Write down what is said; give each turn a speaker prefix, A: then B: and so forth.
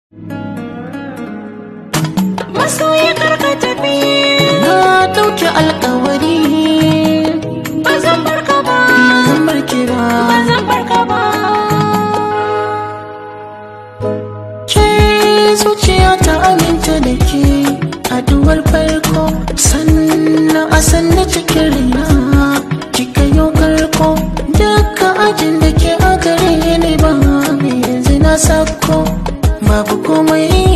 A: Masoyi karka tafi,
B: na ɗauki alƙawari
A: ba zan barka ba,
B: ba zan barki ba.
A: ba zan barka ba.
B: Ke zuciya ta aminta da ke haduwar farko, sannan a sanna cikin raina kika yi karko. Duka ajin da ke a gare ni ba yanzu na sako, babu komai